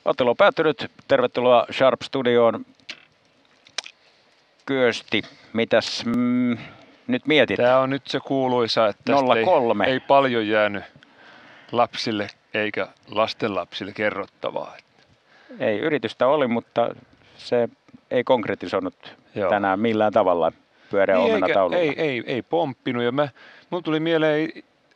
Ottelu on päättynyt. Tervetuloa Sharp Studioon. Kyösti, mitäs nyt mietit? Tämä on nyt se kuuluisa, että ei paljon jäänyt lapsille eikä lastenlapsille kerrottavaa. Ei, yritystä oli, mutta se ei konkretisoinut tänään millään tavalla pyöreä omenataululla. Ei pomppinut. Ja mun tuli mieleen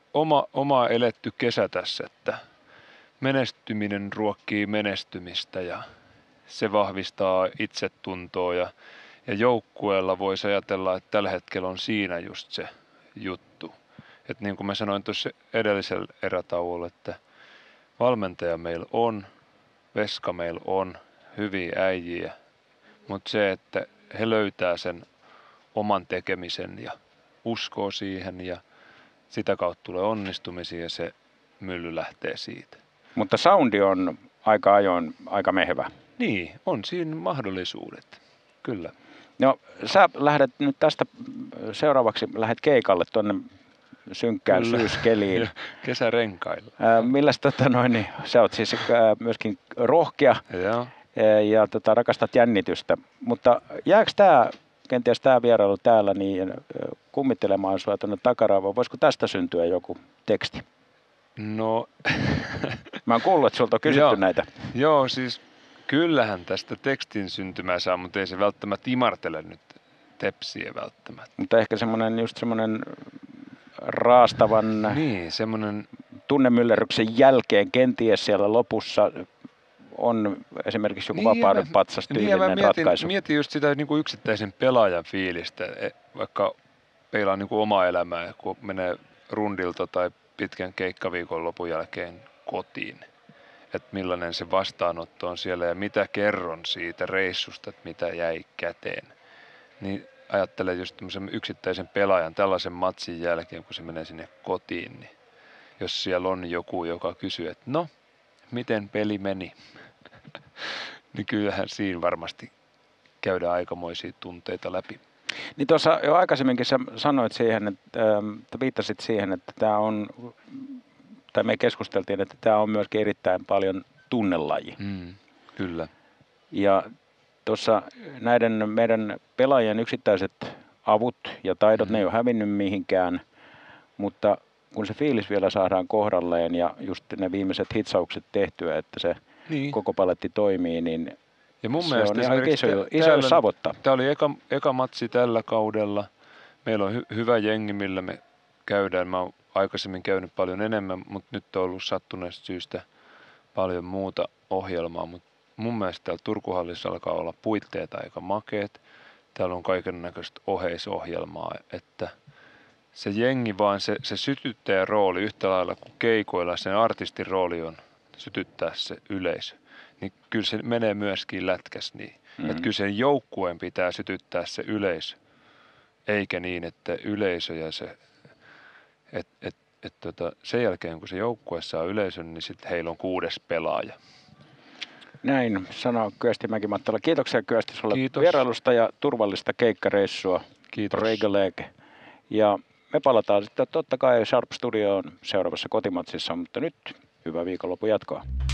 oma eletty kesä tässä, että menestyminen ruokkii menestymistä ja se vahvistaa itsetuntoa ja joukkueella voisi ajatella, että tällä hetkellä on siinä just se juttu. Että niin kuin mä sanoin tuossa edellisellä erätauolla, että valmentaja meillä on, veska meillä on, hyviä äijiä, mutta se, että he löytää sen oman tekemisen ja uskoo siihen ja sitä kautta tulee onnistumisia ja se mylly lähtee siitä. Mutta soundi on aika ajoin aika mehevä. Niin, on siinä mahdollisuudet, kyllä. No, sä lähdet nyt tästä seuraavaksi keikalle tuonne synkkään syyskeliin. Kesärenkailla. Milläs sä oot siis myöskin rohkea ja rakastat jännitystä, mutta jääkö kenties tämä vierailu täällä niin kummittelemaan sua tuonne takaraavaan? Voisiko tästä syntyä joku teksti? No. Mä oon kuullut, että sulta on kysytty näitä. Joo, siis kyllähän tästä tekstin syntymää saa, mutta ei se välttämättä imartele nyt tepsiä välttämättä. Mutta ehkä semmoinen raastavan tunnemyllerryksen jälkeen kenties siellä lopussa on esimerkiksi joku vapauden patsas tyylinen ratkaisu. Mietin just sitä niin kuin yksittäisen pelaajan fiilistä, vaikka peilaa niin kuin omaa elämää, kun menee rundilta tai pitkän keikkaviikon lopun jälkeen kotiin. Että millainen se vastaanotto on siellä ja mitä kerron siitä reissusta, että mitä jäi käteen. Niin ajattelen just tämmöisen yksittäisen pelaajan tällaisen matsin jälkeen, kun se menee sinne kotiin, niin jos siellä on joku, joka kysyy, että no, miten peli meni, niin kyllähän siinä varmasti käydään aikamoisia tunteita läpi. Niin tuossa jo aikaisemminkin sä sanoit siihen, että viittasit siihen, että tämä on, tai me keskusteltiin, että tämä on myöskin erittäin paljon tunnelaji. Kyllä. Ja tuossa näiden meidän pelaajien yksittäiset avut ja taidot, ne ei ole hävinnyt mihinkään, mutta kun se fiilis vielä saadaan kohdalleen ja just ne viimeiset hitsaukset tehtyä, että se koko paletti toimii, niin ja mun se mielestä on iso savotta. Tämä oli eka matsi tällä kaudella. Meillä on hyvä jengi, millä me käydään. Mä oon aikaisemmin käynyt paljon enemmän, mutta nyt on ollut sattuneesta syystä paljon muuta ohjelmaa. Mutta mun mielestä täällä Turkuhallissa alkaa olla puitteet aika makeet. Täällä on kaiken näköistä oheisohjelmaa, että se jengi vaan, se sytyttäjän rooli yhtä lailla kuin keikoilla, sen artistin rooli on sytyttää se yleisö. Niin kyllä se menee myöskin lätkäs niin. Että kyllä sen joukkueen pitää sytyttää se yleisö, eikä niin, että yleisö ja se, sen jälkeen kun se joukkue saa yleisön, niin sitten heillä on 6. pelaaja. Näin sanoo Kyösti Mäki-Mattila. Kiitoksia Kyösti sulle vierailusta ja turvallista keikkareissua. Kiitos. Reigelege. Ja me palataan sitten totta kai Sharp Studioon seuraavassa kotimatsissa, mutta nyt hyvää viikonlopun jatkoa.